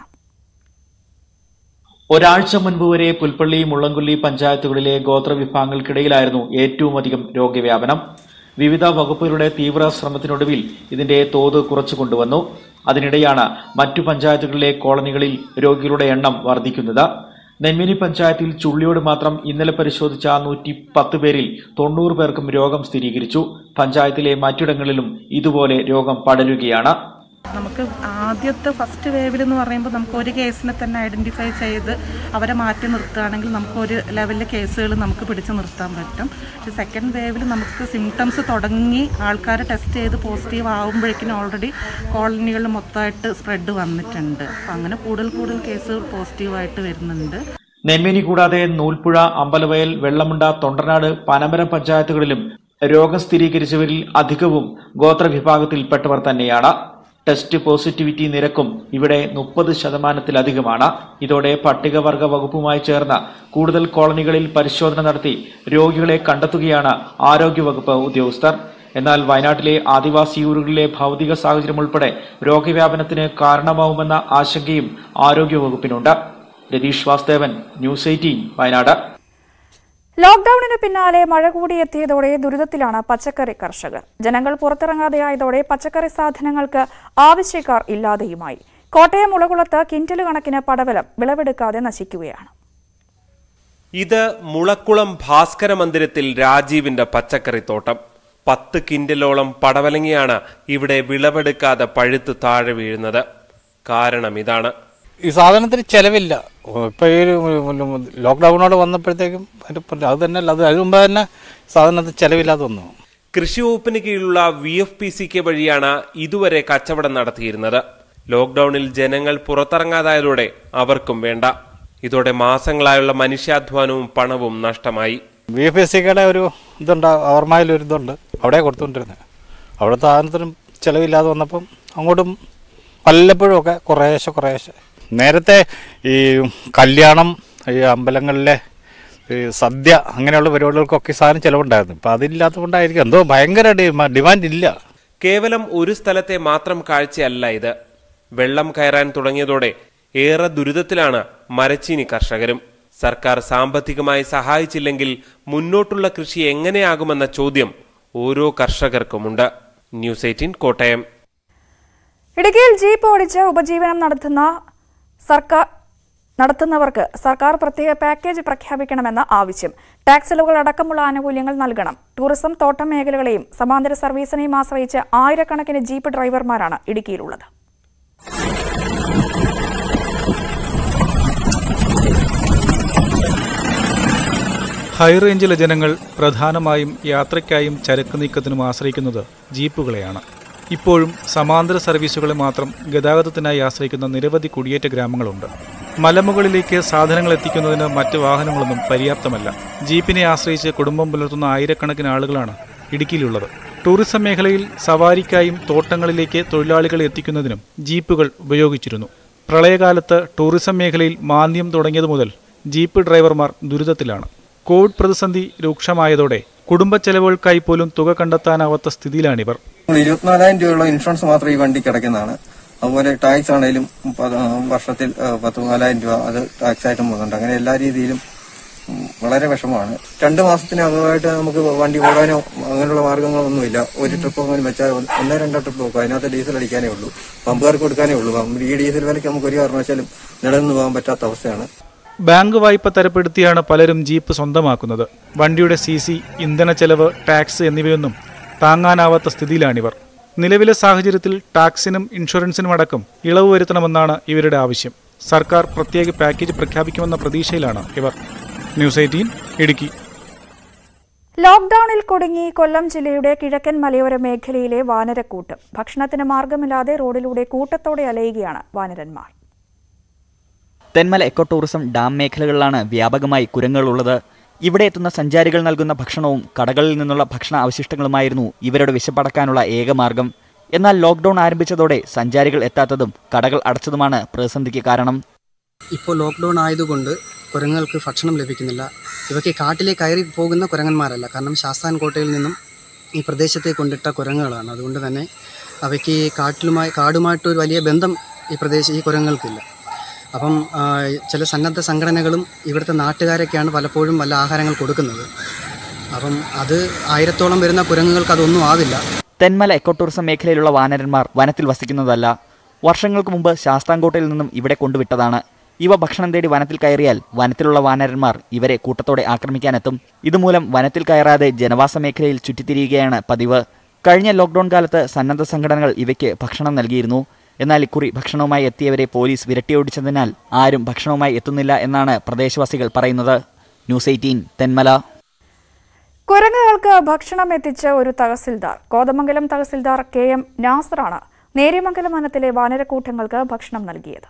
ഒരാഴ്ച മുൻപ് വരെ പുൽപ്പള്ളി, മുള്ളംകൊല്ലി പഞ്ചായത്തുകളിലെ ഗോത്രവിഭാഗങ്ങൾക്കിടയിലായിരുന്നു ഏറ്റവും അധികം രോഗവ്യാപനം. വിവിധ വകുപ്പുകളുടെ തീവ്ര ശ്രമത്തിനൊടുവിൽ ഇതിന്റെ തോത് കുറച്ചു കൊണ്ടുവന്നു. അതിനിടെയാണ് മറ്റു പഞ്ചായത്തുകളിലെ കോളനികളിൽ രോഗികളുടെ എണ്ണം വർദ്ധിക്കുന്നത്. നെന്മേനി പഞ്ചായത്തിൽ ചുള്ളിയോട് മാത്രം ഇന്നലെ പരിശോധിച്ച നൂറ്റി പത്ത് പേരിൽ തൊണ്ണൂറ് പേർക്കും രോഗം സ്ഥിരീകരിച്ചു. പഞ്ചായത്തിലെ മറ്റിടങ്ങളിലും ഇതുപോലെ രോഗം പടരുകയാണ്. നമുക്ക് ആദ്യത്തെ ഫസ്റ്റ് വേവിൽ എന്ന് പറയുമ്പോൾ നമുക്ക് ഒരു കേസിനെ തന്നെ ഐഡന്റിഫൈ ചെയ്ത് അവരെ മാറ്റി നിർത്തുകയാണെങ്കിൽ നമുക്ക് ഒരു ലെവലിലെ കേസുകൾ നമുക്ക് പിടിച്ചു നിർത്താൻ പറ്റും. സെക്കൻഡ് വേവിൽ നമുക്ക് സിംറ്റംസ് തുടങ്ങി ആൾക്കാർ ടെസ്റ്റ് ചെയ്ത് പോസിറ്റീവ് ആകുമ്പോഴേക്കും ഓൾറെഡി കോളനികളിൽ മൊത്തമായിട്ട് സ്പ്രെഡ് വന്നിട്ടുണ്ട്. അപ്പം അങ്ങനെ കൂടുതൽ കൂടുതൽ കേസുകൾ പോസിറ്റീവായിട്ട് വരുന്നുണ്ട്. നെന്മേനി കൂടാതെ നൂൽപ്പുഴ, അമ്പലവയൽ, വെള്ളമുണ്ട, തൊണ്ടനാട്, പനമരം പഞ്ചായത്തുകളിലും രോഗം സ്ഥിരീകരിച്ചവരിൽ അധികവും ഗോത്രവിഭാഗത്തിൽപ്പെട്ടവർ തന്നെയാണ്. ടെസ്റ്റ് പോസിറ്റിവിറ്റി നിരക്കും ഇവിടെ മുപ്പത് ശതമാനത്തിലധികമാണ്. ഇതോടെ പട്ടികവർഗ വകുപ്പുമായി ചേർന്ന് കൂടുതൽ കോളനികളിൽ പരിശോധന നടത്തി രോഗികളെ കണ്ടെത്തുകയാണ് ആരോഗ്യവകുപ്പ് ഉദ്യോഗസ്ഥർ. എന്നാൽ വയനാട്ടിലെ ആദിവാസി ഊരുകളിലെ ഭൗതിക സാഹചര്യം ഉൾപ്പെടെ രോഗവ്യാപനത്തിന് കാരണമാവുമെന്ന ആശങ്കയും ആരോഗ്യവകുപ്പിനുണ്ട്. Ratheesh Vasthavan, news eighteen, Wayanad. ലോക്ഡൌണിന് പിന്നാലെ മഴ കൂടിയെത്തിയതോടെ ദുരിതത്തിലാണ് പച്ചക്കറി കർഷകർ. ജനങ്ങൾ പുറത്തിറങ്ങാതെയായതോടെ പച്ചക്കറി സാധനങ്ങൾക്ക് ആവശ്യക്കാർ ഇല്ലാതെയുമായി. കോട്ടയം മുളകുളത്ത് കിൻഡൽ കണക്കിന് പടവലം വിളവെടുക്കാതെ നശിക്കുകയാണ്. ഇത് മുളക്കുളം ഭാസ്കര മന്ദിരത്തിൽ രാജീവിന്റെ പച്ചക്കറിത്തോട്ടം. പത്ത് കിൻഡലോളം പടവലങ്ങയാണ് ഇവിടെ വിളവെടുക്കാതെ പഴുത്ത് താഴെ വീഴുന്നത്. കാരണം ഇതാണ്. ഈ സാധനത്തിന് ചെലവില്ല. ഇപ്പോൾ ഈ ലോക്ക്ഡൗണോട് വന്നപ്പോഴത്തേക്കും അത് തന്നെ അല്ല, അത് അതിന് മുമ്പ് തന്നെ സാധനത്തിന് ചെലവില്ലാതെ വന്നു. കൃഷി വകുപ്പിന് കീഴിലുള്ള V F P C K വഴിയാണ് ഇതുവരെ കച്ചവടം നടത്തിയിരുന്നത്. ലോക്ക്ഡൌണിൽ ജനങ്ങൾ പുറത്തിറങ്ങാതായതോടെ അവർക്കും വേണ്ട. ഇതോടെ മാസങ്ങളായുള്ള മനുഷ്യാധ്വാനവും പണവും നഷ്ടമായി. വി എഫ് പി സി കെയുടെ ഒരു ഇതുണ്ട്, ഓർമ്മയിൽ ഒരു ഇതുണ്ട്, അവിടെ കൊടുത്തുകൊണ്ടിരുന്നത്. അവിടെ സാധനത്തിനും ചിലവില്ലാതെ വന്നപ്പം അങ്ങോട്ടും വല്ലപ്പോഴും ഒക്കെ കുറേശ്ശെ കുറേശ്ശെ. നേരത്തെ ഈ കല്യാണം, ഈ അമ്പലങ്ങളിലെ ഈ സദ്യ അങ്ങനെയുള്ള പരിപാടികൾക്കൊക്കെ സാധനം ചിലവുണ്ടായിരുന്നു. ഇപ്പം അതില്ലാത്തതുകൊണ്ടായിരിക്കും എന്തോ ഭയങ്കര ഡിമാൻഡ് ഇല്ല. കേവലം ഒരു സ്ഥലത്തെ മാത്രം കാഴ്ചയല്ല ഇത്. വെള്ളം കയറാൻ തുടങ്ങിയതോടെ ഏറെ ദുരിതത്തിലാണ് മരച്ചീനി കർഷകരും. സർക്കാർ സാമ്പത്തികമായി സഹായിച്ചില്ലെങ്കിൽ മുന്നോട്ടുള്ള കൃഷി എങ്ങനെയാകുമെന്ന ചോദ്യം ഓരോ കർഷകർക്കുമുണ്ട്. News eighteen Kottayam. ഇടുക്കിയിൽ ജീപ്പ് ഓടിച്ച് ഉപജീവനം നടത്തുന്ന സർക്കാർ നടത്തുന്നവർക്ക് സർക്കാർ പ്രത്യേക പാക്കേജ് പ്രഖ്യാപിക്കണമെന്ന ആവശ്യം. ടാക്സ് ഇളവുകൾ അടക്കമുള്ള ആനുകൂല്യങ്ങൾ നൽകണം. ടൂറിസം, തോട്ടം മേഖലകളെയും സമാന്തര സർവീസിനെയും ആശ്രയിച്ച് ആയിരക്കണക്കിന് ജീപ്പ് ഡ്രൈവർമാരാണ് ഇടുക്കിയിലുള്ളത്. ഹൈറേഞ്ചിലെ ജനങ്ങൾ പ്രധാനമായും യാത്രയ്ക്കായും ചരക്ക് നീക്കത്തിനും ആശ്രയിക്കുന്നത് ജീപ്പുകളെയാണ്. ഇപ്പോഴും സമാന്തര സർവീസുകളെ മാത്രം ഗതാഗതത്തിനായി ആശ്രയിക്കുന്ന നിരവധി കുടിയേറ്റ ഗ്രാമങ്ങളുണ്ട്. മലമുകളിലേക്ക് സാധനങ്ങൾ എത്തിക്കുന്നതിന് മറ്റ് വാഹനങ്ങളൊന്നും പര്യാപ്തമല്ല. ജീപ്പിനെ ആശ്രയിച്ച് കുടുംബം പുലർത്തുന്ന ആയിരക്കണക്കിന് ആളുകളാണ് ഇടുക്കിയിലുള്ളത്. ടൂറിസം മേഖലയിൽ സവാരിക്കായും തോട്ടങ്ങളിലേക്ക് തൊഴിലാളികളെ എത്തിക്കുന്നതിനും ജീപ്പുകൾ ഉപയോഗിച്ചിരുന്നു. പ്രളയകാലത്ത് ടൂറിസം മേഖലയിൽ മാന്ദ്യം തുടങ്ങിയതു മുതൽ ജീപ്പ് ഡ്രൈവർമാർ ദുരിതത്തിലാണ്. കോവിഡ് പ്രതിസന്ധി രൂക്ഷമായതോടെ കുടുംബ ചെലവുകൾക്കായി പോലും തുക കണ്ടെത്താനാവാത്ത സ്ഥിതിയിലാണിവർ. ഇരുപത്തിനാലായിരം രൂപയുള്ള ഇൻഷുറൻസ് മാത്രം ഈ വണ്ടി കിടക്കുന്നതാണ്. അതുപോലെ ടാക്സ് ആണെങ്കിലും വർഷത്തിൽ പതിനാലായിരം രൂപ അത് ടാക്സ് ആയിട്ടും പോകുന്നുണ്ട്. അങ്ങനെ എല്ലാ രീതിയിലും വളരെ വിഷമമാണ്. രണ്ട് മാസത്തിനകമായിട്ട് നമുക്ക് വണ്ടി ഓടാനോ അങ്ങനെയുള്ള മാർഗങ്ങളൊന്നുമില്ല. ഒരു ട്രിപ്പ് അങ്ങനെ വെച്ചാൽ ഒന്നോ രണ്ടോ ട്രിപ്പ് നോക്കും. അതിനകത്ത് ഡീസൽ അടിക്കാനേ ഉള്ളൂ, പമ്പുകാർക്ക് കൊടുക്കാനേ ഉള്ളൂ. ഈ ഡീസൽ വിലയ്ക്ക് നമുക്ക് ഒരു കാരണവശാലും നിലനിന്ന് പോകാൻ പറ്റാത്ത അവസ്ഥയാണ്. ബാങ്ക് വായ്പ തരപ്പെടുത്തിയാണ് പലരും ജീപ്പ് സ്വന്തമാക്കുന്നത്. വണ്ടിയുടെ സി സി, ഇന്ധന ചെലവ്, ടാക്സ് എന്നിവയൊന്നും താങ്ങാനാവാത്ത സ്ഥിതിയിലാണിവർ. നിലവിലെ സാഹചര്യത്തിൽ ടാക്സിനും ഇൻഷുറൻസിനും അടക്കം ഇളവ് വരുത്തണമെന്നാണ് ഇവരുടെ ആവശ്യം. സർക്കാർ പ്രത്യേക പാക്കേജ് പ്രഖ്യാപിക്കുമെന്ന പ്രതീക്ഷയിലാണ് ഇവർ. News eighteen Idukki. ലോക്ഡൌണിൽ കുടുങ്ങി കൊല്ലം ജില്ലയുടെ കിഴക്കൻ മലയോര മേഖലയിലെ വാനരക്കൂട്ടം. ഭക്ഷണത്തിന് മാർഗമില്ലാതെ റോഡിലൂടെ കൂട്ടത്തോടെ അലയുകയാണ് വാനരന്മാർ. തെന്മല എക്കോ ടൂറിസം ഡാം മേഖലകളിലാണ് വ്യാപകമായി കുരങ്ങുകളുള്ളത്. ഇവിടെ എത്തുന്ന സഞ്ചാരികൾ നൽകുന്ന ഭക്ഷണവും കടകളിൽ നിന്നുള്ള ഭക്ഷണ അവശിഷ്ടങ്ങളുമായിരുന്നു ഇവരുടെ വിശപ്പടക്കാനുള്ള ഏക മാർഗം. എന്നാൽ ലോക്ക്ഡൌൺ ആരംഭിച്ചതോടെ സഞ്ചാരികൾ എത്താത്തതും കടകൾ അടച്ചതുമാണ് പ്രതിസന്ധിക്ക് കാരണം. ഇപ്പോൾ ലോക്ക്ഡൌൺ ആയതുകൊണ്ട് കുരങ്ങുകൾക്ക് ഭക്ഷണം ലഭിക്കുന്നില്ല. ഇവയ്ക്ക് കാട്ടിലേക്ക് കയറി പോകുന്ന കുരങ്ങന്മാരല്ല, കാരണം ശാസ്താൻകോട്ടയിൽ നിന്നും ഈ പ്രദേശത്തെ കൊണ്ടിട്ട കുരങ്ങുകളാണ്. അതുകൊണ്ട് തന്നെ അവയ്ക്ക് കാട്ടിലുമായി കാടുമായിട്ട് ഒരു വലിയ ബന്ധം ഈ പ്രദേശ ഈ കുരങ്ങുകൾക്കില്ല. അപ്പം ചില സന്നദ്ധ സംഘടനകളും ഇവിടുത്തെ നാട്ടുകാരൊക്കെയാണ് പലപ്പോഴും വല്ല ആഹാരങ്ങൾ കൊടുക്കുന്നത്. അപ്പം അത് ആയിരത്തോളം വരുന്ന കുരങ്ങുകൾക്ക് അതൊന്നും ആവില്ല. തെന്മല എക്കോ ടൂറിസം മേഖലയിലുള്ള വാനരന്മാർ വനത്തിൽ വസിക്കുന്നതല്ല. വർഷങ്ങൾക്ക് മുമ്പ് ശാസ്താംകോട്ടയിൽ നിന്നും ഇവിടെ കൊണ്ടുവിട്ടതാണ്. ഇവ ഭക്ഷണം തേടി വനത്തിൽ കയറിയാൽ വനത്തിലുള്ള വാനരന്മാർ ഇവരെ കൂട്ടത്തോടെ ആക്രമിക്കാനെത്തും. ഇതുമൂലം വനത്തിൽ കയറാതെ ജനവാസ മേഖലയിൽ ചുറ്റിത്തിരിയുകയാണ് പതിവ്. കഴിഞ്ഞ ലോക്ക്ഡൌൺ കാലത്ത് സന്നദ്ധ സംഘടനകൾ ഇവയ്ക്ക് ഭക്ഷണം നൽകിയിരുന്നു. എന്നാൽ ഇക്കുറി ഭക്ഷണവുമായി എത്തിയവരെ പോലീസ് വിരട്ടിയോടിച്ചതിനാൽ ആരും ഭക്ഷണവുമായി എത്തുന്നില്ല എന്നാണ് പ്രദേശവാസികൾ പറയുന്നത്. News eighteen Thenmala. കുരങ്ങുകൾക്ക് ഭക്ഷണം എത്തിച്ച ഒരു തഹസിൽദാർ. കോതമംഗലം തഹസിൽദാർ കെ എം നാസറാണ് നേര്യമംഗലം വനത്തിലെ വാനരക്കൂട്ടങ്ങൾക്ക് ഭക്ഷണം നൽകിയത്.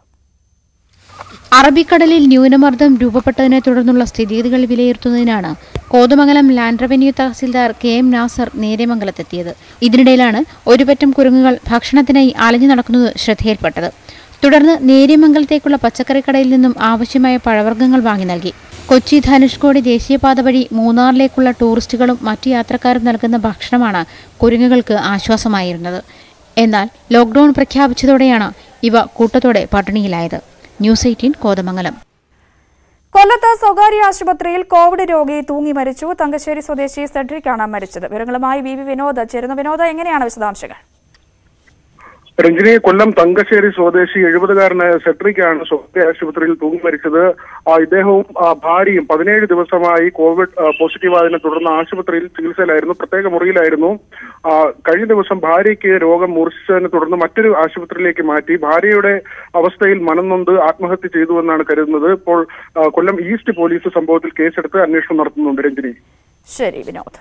അറബിക്കടലിൽ ന്യൂനമർദ്ദം രൂപപ്പെട്ടതിനെ തുടർന്നുള്ള സ്ഥിതിഗതികൾ വിലയിരുത്തുന്നതിനാണ് കോതമംഗലം ലാൻഡ് റവന്യൂ തഹസിൽദാർ കെ എം നാസർ നേര്യമംഗലത്തെത്തിയത്. ഇതിനിടയിലാണ് ഒരുപറ്റം കുരങ്ങുകൾ ഭക്ഷണത്തിനായി അലഞ്ഞു നടക്കുന്നത് ശ്രദ്ധയിൽപ്പെട്ടത്. തുടർന്ന് നേര്യമംഗലത്തേക്കുള്ള പച്ചക്കറിക്കടയിൽ നിന്നും ആവശ്യമായ പഴവർഗ്ഗങ്ങൾ വാങ്ങി നൽകി. കൊച്ചി ധനുഷ്കോടി ദേശീയപാത വഴി മൂന്നാറിലേക്കുള്ള ടൂറിസ്റ്റുകളും മറ്റു യാത്രക്കാരും നൽകുന്ന ഭക്ഷണമാണ് കുരങ്ങുകൾക്ക് ആശ്വാസമായിരുന്നത്. എന്നാൽ ലോക്ക്ഡൌൺ പ്രഖ്യാപിച്ചതോടെയാണ് ഇവ കൂട്ടത്തോടെ പട്ടിണിയിലായത്. News eighteen Kothamangalam. കൊല്ലത്ത് സ്വകാര്യ ആശുപത്രിയിൽ കോവിഡ് രോഗി തൂങ്ങി മരിച്ചു. തങ്കശ്ശേരി സ്വദേശി സെഡ്രിക്കാണ് മരിച്ചത്. വിവരങ്ങളുമായി വി വി വിനോദ് ചേരുന്ന. വിനോദ്, എങ്ങനെയാണ് വിശദാംശങ്ങൾ? രഞ്ജിനി, കൊല്ലം തങ്കശ്ശേരി സ്വദേശി എഴുപതുകാരനായ സെട്രിക്കാണ് സ്വകാര്യ ആശുപത്രിയിൽ തൂങ്ങി മരിച്ചത്. ഇദ്ദേഹവും ഭാര്യയും പതിനേഴ് ദിവസമായി കോവിഡ് പോസിറ്റീവായതിനെ തുടർന്ന് ആശുപത്രിയിൽ ചികിത്സയിലായിരുന്നു, പ്രത്യേക മുറിയിലായിരുന്നു. കഴിഞ്ഞ ദിവസം ഭാര്യയ്ക്ക് രോഗം മൂർച്ഛിച്ചതിനെ തുടർന്ന് മറ്റൊരു ആശുപത്രിയിലേക്ക് മാറ്റി. ഭാര്യയുടെ അവസ്ഥയിൽ മനംനൊന്ത് ആത്മഹത്യ ചെയ്തുവെന്നാണ് കരുതുന്നത്. ഇപ്പോൾ കൊല്ലം ഈസ്റ്റ് പോലീസ് സംഭവത്തിൽ കേസെടുത്ത് അന്വേഷണം നടത്തുന്നുണ്ട്. രഞ്ജിനി. ശരി വിനോദ്.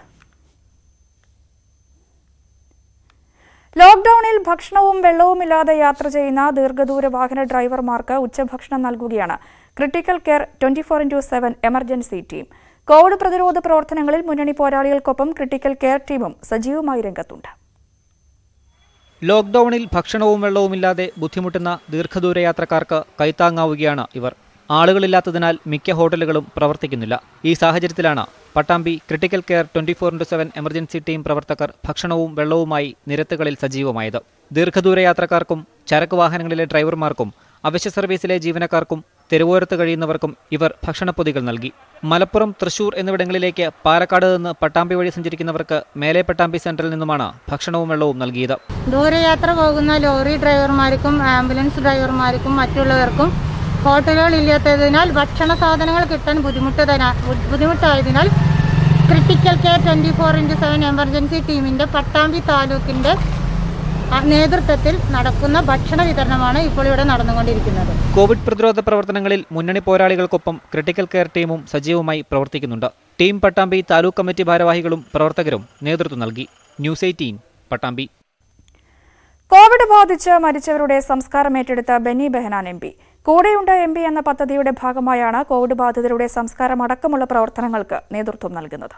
ലോക്ഡൌണിൽ ഭക്ഷണവും വെള്ളവുമില്ലാതെ യാത്ര ചെയ്യുന്ന ദീർഘദൂര വാഹന ഡ്രൈവർമാർക്ക് ഉച്ചഭക്ഷണം നൽകുകയാണ് critical care twenty four into seven emergency team. Covid പ്രതിരോധ പ്രവർത്തനങ്ങളിൽ മുന്നണി പോരാളികൾക്കൊപ്പം ക്രിട്ടിക്കൽ കെയർ ടീമും സജീവമായി രംഗത്തുണ്ട്. ലോക്ഡൌണിൽ ഭക്ഷണവും വെള്ളവുമില്ലാതെ ബുദ്ധിമുട്ടുന്ന ദീർഘദൂര യാത്രക്കാർക്ക് കൈത്താങ്ങാവുകയാണ് ഇവർ. ആളുകളില്ലാത്തതിനാൽ മിക്ക ഹോട്ടലുകളും പ്രവർത്തിക്കുന്നില്ല. ഈ സാഹചര്യത്തിലാണ് Pattambi critical care twenty four into seven emergency team പ്രവർത്തകർ ഭക്ഷണവും വെള്ളവുമായി നിരത്തുകളിൽ സജീവമായത്. ദീർഘദൂര യാത്രക്കാർക്കും ചരക്ക് വാഹനങ്ങളിലെ ഡ്രൈവർമാർക്കും അവശ്യ സർവീസിലെ ജീവനക്കാർക്കും തെരുവോരത്ത് കഴിയുന്നവർക്കും ഇവർ ഭക്ഷണപ്പൊതികൾ നൽകി. മലപ്പുറം, തൃശൂർ എന്നിവിടങ്ങളിലേക്ക് പാലക്കാട് നിന്ന് പട്ടാമ്പി വഴി സഞ്ചരിക്കുന്നവർക്ക് മേലെ പട്ടാമ്പി സെന്ററിൽ നിന്നുമാണ് ഭക്ഷണവും വെള്ളവും നൽകിയത്. ദൂരയാത്ര പോകുന്ന ലോറി ഡ്രൈവർമാർക്കും ആംബുലൻസ് ഡ്രൈവർമാർക്കും മറ്റുള്ളവർക്കും ഹോട്ടലുകൾ ഇല്ലാത്തതിനാൽ ഭക്ഷണ സാധനങ്ങൾ കിട്ടാൻ ബുദ്ധിമുട്ടായതിനാൽ critical care twenty four into seven emergency ടീമിന്റെ പട്ടാമ്പി താലൂക്കിന്റെ നേതൃത്വത്തിൽ നടക്കുന്ന ഭക്ഷണ വിതരണമാണ് ഇപ്പോൾ ഇവിടെ നടന്നുകൊണ്ടിരിക്കുന്നത്. കോവിഡ് പ്രതിരോധ പ്രവർത്തനങ്ങളിൽ മുന്നണി പോരാളികൾക്കൊപ്പം ക്രിട്ടിക്കൽ കെയർ ടീമും സജീവമായി പ്രവർത്തിക്കുന്നുണ്ട്. ടീം പട്ടാമ്പി താലൂക്ക് കമ്മിറ്റി ഭാരവാഹികളും പ്രവർത്തകരും നേതൃത്വം നൽകി. News eighteen Pattambi. കോവിഡ് ബാധിച്ച് മരിച്ചവരുടെ സംസ്കാരം ഏറ്റെടുത്ത ബെന്നി ബെഹനാൻ എം പി. കൂടെയുണ്ട് എം പി എന്ന പദ്ധതിയുടെ ഭാഗമായാണ് കോവിഡ് ബാധിതരുടെ സംസ്കാരം അടക്കമുള്ള പ്രവർത്തനങ്ങൾക്ക് നേതൃത്വം നൽകുന്നത്.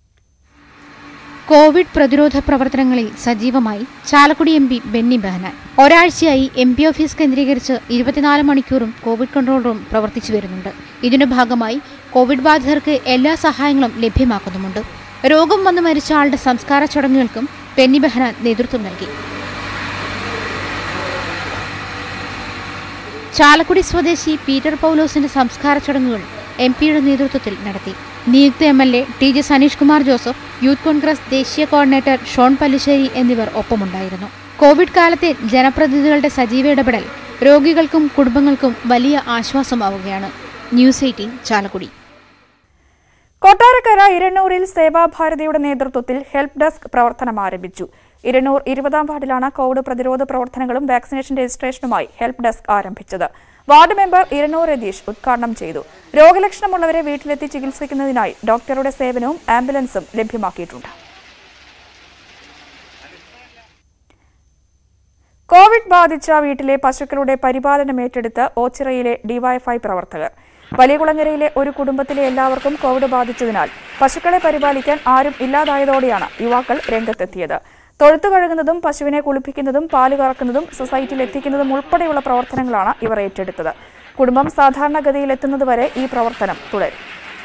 കോവിഡ് പ്രതിരോധ പ്രവർത്തനങ്ങളിൽ സജീവമായി ചാലക്കുടി എം പി ബെന്നി ബെഹനാൻ. ഒരാഴ്ചയായി എം പി ഓഫീസ് കേന്ദ്രീകരിച്ച് ഇരുപത്തിനാല് മണിക്കൂറും കോവിഡ് കൺട്രോൾ റൂം പ്രവർത്തിച്ചു വരുന്നുണ്ട്. ഇതിന്റെ ഭാഗമായി കോവിഡ് ബാധിതർക്ക് എല്ലാ സഹായങ്ങളും ലഭ്യമാക്കുന്നുമുണ്ട്. രോഗം വന്ന് മരിച്ച ആളുടെ സംസ്കാര ചടങ്ങുകൾക്കും ബെന്നി ബെഹനാൻ നേതൃത്വം നൽകി. ചാലക്കുടി സ്വദേശി പീറ്റർ പൗലോസിന്റെ സംസ്കാര ചടങ്ങുകൾ എം പിയുടെ നേതൃത്വത്തിൽ നടത്തി. നിയുക്ത M L A T J Saneesh Kumar Joseph, youth Congress ദേശീയ കോർഡിനേറ്റർ ഷോൺ പല്ലിശ്ശേരി എന്നിവർ ഒപ്പമുണ്ടായിരുന്നു. കോവിഡ് കാലത്തെ ജനപ്രതിനിധികളുടെ സജീവ ഇടപെടൽ രോഗികൾക്കും കുടുംബങ്ങൾക്കും വലിയ ആശ്വാസമാവുകയാണ്. News eighteen Chalakudy. കൊട്ടാരക്കര ഇരന്നൂരിൽ സേവാഭാരതിയുടെ നേതൃത്വത്തിൽ ഹെൽപ്പ് ഡെസ്ക് പ്രവർത്തനം ആരംഭിച്ചു. ഇരന്നൂർ ഇരുപതാം വാർഡിലാണ് കോവിഡ് പ്രതിരോധ പ്രവർത്തനങ്ങളും വാക്സിനേഷൻ രജിസ്ട്രേഷനുമായി ഹെൽപ്പ് ഡെസ്ക് ആരംഭിച്ചത്. വാർഡ് മെമ്പർ ഇരന്നൂർ രതീഷ് ഉദ്ഘാടനം ചെയ്തു. രോഗലക്ഷണമുള്ളവരെ വീട്ടിലെത്തി ചികിത്സിക്കുന്നതിനായി ഡോക്ടറുടെ സേവനവും ആംബുലൻസും ലഭ്യമാക്കിയിട്ടുണ്ട്. കോവിഡ് ബാധിച്ച വീട്ടിലെ പശുക്കളുടെ പരിപാലനം ഏറ്റെടുത്ത് ഓച്ചിറയിലെ ഡിവൈഎഫ്ഐ പ്രവർത്തകർ. വലിയകുളങ്ങരയിലെ ഒരു കുടുംബത്തിലെ എല്ലാവർക്കും കോവിഡ് ബാധിച്ചതിനാൽ പശുക്കളെ പരിപാലിക്കാൻ ആരും ഇല്ലാതായതോടെയാണ് യുവാക്കൾ രംഗത്തെത്തിയത്. തൊഴുത്തു കഴുകുന്നതും പശുവിനെ കുളിപ്പിക്കുന്നതും പാല് കറക്കുന്നതും സൊസൈറ്റിയിൽ എത്തിക്കുന്നതും ഉൾപ്പെടെയുള്ള പ്രവർത്തനങ്ങളാണ് ഇവർ ഏറ്റെടുത്തത്. കുടുംബം സാധാരണഗതിയിൽ എത്തുന്നതുവരെ ഈ പ്രവർത്തനം തുടരും.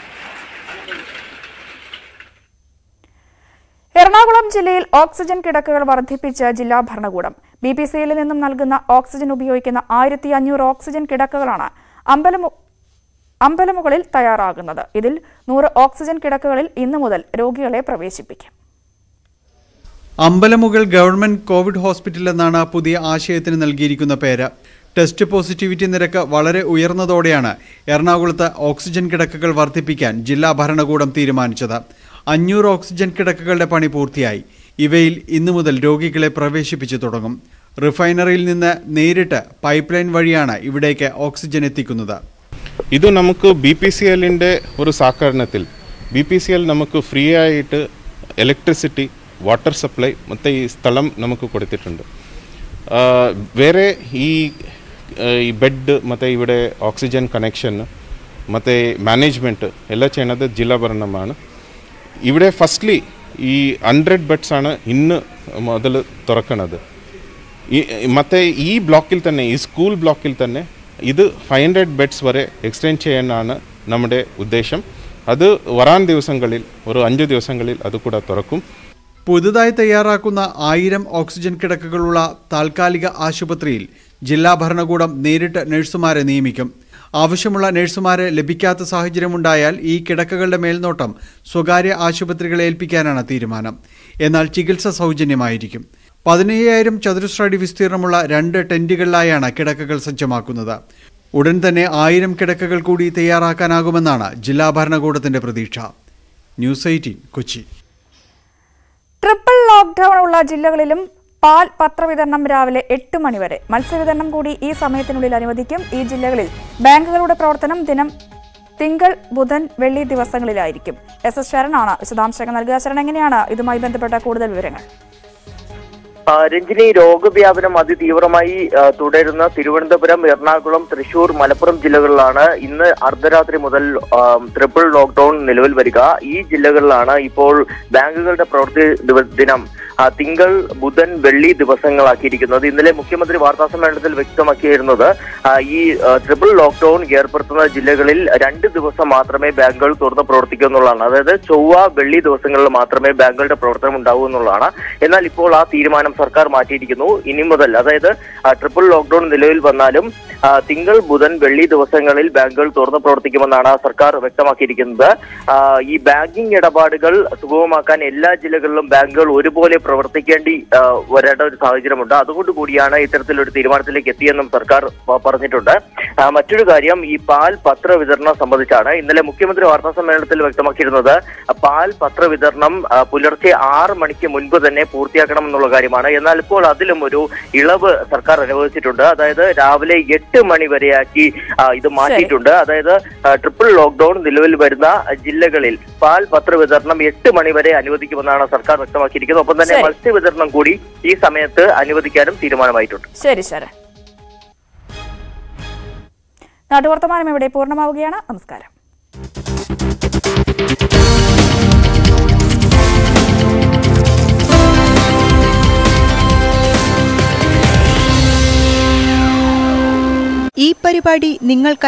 എറണാകുളം ജില്ലയിൽ ഓക്സിജൻ കിടക്കകൾ വർദ്ധിപ്പിച്ച് ജില്ലാ ഭരണകൂടം. ബി പി സിയിൽ നിന്നും നൽകുന്ന ഓക്സിജൻ ഉപയോഗിക്കുന്ന ആയിരത്തി അഞ്ഞൂറ് ഓക്സിജൻ കിടക്കകളാണ് അമ്പലമു അമ്പലമുകളിൽ തയ്യാറാകുന്നത്. ഇതിൽ നൂറ് ഓക്സിജൻ കിടക്കകളിൽ ഇന്നു മുതൽ രോഗികളെ പ്രവേശിപ്പിക്കും. അമ്പലമുകൾ ഗവൺമെന്റ് കോവിഡ് ഹോസ്പിറ്റൽ എന്നാണ് പുതിയ ആശയത്തിന് നൽകിയിരിക്കുന്ന പേര്. ടെസ്റ്റ് പോസിറ്റിവിറ്റി നിരക്ക് വളരെ ഉയർന്നതോടെയാണ് എറണാകുളത്ത് ഓക്സിജൻ കിടക്കകൾ വർദ്ധിപ്പിക്കാൻ ജില്ലാ ഭരണകൂടം തീരുമാനിച്ചത്. അഞ്ഞൂറ് ഓക്സിജൻ കിടക്കകളുടെ പണി പൂർത്തിയായി. ഇവയിൽ ഇന്നു മുതൽ രോഗികളെ പ്രവേശിപ്പിച്ചു തുടങ്ങും. റിഫൈനറിയിൽ നിന്ന് നേരിട്ട് പൈപ്പ് ലൈൻ വഴിയാണ് ഇവിടേക്ക് ഓക്സിജൻ എത്തിക്കുന്നത്. ഇത് നമുക്ക് ബി പി സി എല്ലിൻ്റെ ഒരു സഹകരണത്തിൽ ബി പി സി എൽ നമുക്ക് ഫ്രീ ആയിട്ട് ഇലക്ട്രിസിറ്റി, വാട്ടർ സപ്ലൈ ಮತ್ತು ഈ സ്ഥലം നമുക്ക് കൊടുത്തിട്ടുണ്ട്. വേറെ ഈ ഈ ಬೆಡ್ ಮತ್ತು ഇവിടെ ഓക്സിജൻ കണക്ഷൻ ಮತ್ತು ಮ್ಯಾನೇಜ್ಮೆಂಟ್ ಎಲ್ಲ ചെയ്യുന്നത് ജില്ലാ ഭരണമാണ്. ഇവിടെ ഫസ്റ്റ്ലി ഈ ഹൺഡ്രഡ് ബെഡ്സ് ആണ് ഇന്ന് മുതൽ തുറക്കുന്നത്. ഈ ಮತ್ತು ഈ ബ്ലോക്കിൽ തന്നെ ഈ സ്കൂൾ ബ്ലോക്കിൽ തന്നെ ഇത് ഫൈവ് ഹൺഡ്രഡ് ബെഡ്സ് വരെ എക്സ്റ്റെൻഡ് ചെയ്യാനാണ് നമ്മുടെ ഉദ്ദേശം. അത് വരാൻ ദിവസങ്ങളിൽ ഒരു അഞ്ച് ദിവസങ്ങളിൽ അത് കൂടെ തുറക്കും. പുതുതായി തയ്യാറാക്കുന്ന ആയിരം ഓക്സിജൻ കിടക്കകളുള്ള താൽക്കാലിക ആശുപത്രിയിൽ ജില്ലാ ഭരണകൂടം നേരിട്ട് നഴ്സുമാരെ നിയമിക്കും. ആവശ്യമുള്ള നഴ്സുമാരെ ലഭിക്കാത്ത സാഹചര്യമുണ്ടായാൽ ഈ കിടക്കകളുടെ മേൽനോട്ടം സ്വകാര്യ ആശുപത്രികളെ ഏൽപ്പിക്കാനാണ് തീരുമാനം. എന്നാൽ ചികിത്സ സൗജന്യമായിരിക്കും. പതിനയ്യായിരം ചതുരശ്ര അടി വിസ്തീർണമുള്ള രണ്ട് ടെന്റുകളിലായാണ് കിടക്കകൾ സജ്ജമാക്കുന്നത്. ഉടൻ തന്നെ ആയിരം കിടക്കകൾ കൂടി തയ്യാറാക്കാനാകുമെന്നാണ് ജില്ലാ ഭരണകൂടത്തിന്റെ പ്രതീക്ഷ. News eighteen Kochi. Triple lockdown ഉള്ള ജില്ലകളിലും പാൽ പത്രവിതരണം രാവിലെ എട്ട് മണിവരെ. മത്സ്യവിതരണം കൂടി ഈ സമയത്തിനുള്ളിൽ അനുവദിക്കും. ഈ ജില്ലകളിൽ ബാങ്കുകളുടെ പ്രവർത്തനം ദിനം തിങ്കൾ, ബുധൻ, വെള്ളി ദിവസങ്ങളിലായിരിക്കും. എസ് എസ് ശരണാണ് വിശദാംശങ്ങൾ നൽകുക. ശരൺ, എങ്ങനെയാണ് ഇതുമായി ബന്ധപ്പെട്ട കൂടുതൽ വിവരങ്ങൾ? രഞ്ജിനി, രോഗവ്യാപനം അതിതീവ്രമായി തുടരുന്ന തിരുവനന്തപുരം, എറണാകുളം, തൃശൂർ, മലപ്പുറം ജില്ലകളിലാണ് ഇന്ന് അർദ്ധരാത്രി മുതൽ ട്രിപ്പിൾ ലോക്ക്ഡൌൺ നിലവിൽ വരിക. ഈ ജില്ലകളിലാണ് ഇപ്പോൾ ബാങ്കുകളുടെ പ്രവൃത്തി ദിനം തിങ്കൾ, ബുധൻ, വെള്ളി ദിവസങ്ങളാക്കിയിരിക്കുന്നത്. ഇന്നലെ മുഖ്യമന്ത്രി വാർത്താ സമ്മേളനത്തിൽ വ്യക്തമാക്കിയിരുന്നത് ഈ ട്രിപ്പിൾ ലോക്ക്ഡൌൺ ഏർപ്പെടുത്തുന്ന ജില്ലകളിൽ രണ്ട് ദിവസം മാത്രമേ ബാങ്കുകൾ തുറന്ന് പ്രവർത്തിക്കൂ എന്നുള്ളതാണ്. അതായത് ചൊവ്വ, വെള്ളി ദിവസങ്ങളിൽ മാത്രമേ ബാങ്കുകളുടെ പ്രവർത്തനം ഉണ്ടാവൂ എന്നുള്ളതാണ്. എന്നാൽ ഇപ്പോൾ ആ തീരുമാനം സർക്കാർ മാറ്റിയിരിക്കുന്നു. ഇനി മുതൽ, അതായത് ട്രിപ്പിൾ ലോക്ക്ഡൌൺ നിലവിൽ വന്നാലും തിങ്കൾ, ബുധൻ, വെള്ളി ദിവസങ്ങളിൽ ബാങ്കുകൾ തുറന്ന് പ്രവർത്തിക്കുമെന്നാണ് സർക്കാർ വ്യക്തമാക്കിയിരിക്കുന്നത്. ഈ ബാങ്കിംഗ് ഇടപാടുകൾ സുഗമമാക്കാൻ എല്ലാ ജില്ലകളിലും ബാങ്കുകൾ ഒരുപോലെ പ്രവർത്തിക്കേണ്ടി വരേണ്ട ഒരു സാഹചര്യമുണ്ട്. അതുകൊണ്ട് കൂടിയാണ് ഇത്തരത്തിലൊരു തീരുമാനത്തിലേക്ക് എത്തിയെന്നും സർക്കാർ പറഞ്ഞിട്ടുണ്ട്. മറ്റൊരു കാര്യം, ഈ പാൽ പത്ര വിതരണം സംബന്ധിച്ചാണ്. ഇന്നലെ മുഖ്യമന്ത്രി വാർത്താ സമ്മേളനത്തിൽ വ്യക്തമാക്കിയിരുന്നത് പാൽ പത്ര വിതരണം പുലർച്ചെ ആറ് മണിക്ക് മുൻപ് തന്നെ പൂർത്തിയാക്കണം എന്നുള്ള കാര്യമാണ്. എന്നാൽ ഇപ്പോൾ അതിലും ഒരു ഇളവ് സർക്കാർ അനുവദിച്ചിട്ടുണ്ട്. അതായത് രാവിലെ എട്ട് മണി വരെയാക്കി ഇത് മാറ്റിയിട്ടുണ്ട്. അതായത് ട്രിപ്പിൾ ലോക്ക്ഡൌൺ നിലവിൽ വരുന്ന ജില്ലകളിൽ പാൽ പത്ര വിതരണം എട്ട് മണി വരെ അനുവദിക്കുമെന്നാണ് സർക്കാർ വ്യക്തമാക്കിയിരിക്കുന്നത്. ഒപ്പം തന്നെ മത്സ്യവിതരണം കൂടി ഈ സമയത്ത് അനുവദിക്കാനും തീരുമാനമായിട്ടുണ്ട്. ശരി ശരി. നാട്ടുവർത്തമാനം ഇവിടെ പൂർണ്ണമാവുകയാണ്. നമസ്കാരം. ഈ പരിപാടി നിങ്ങൾക്ക്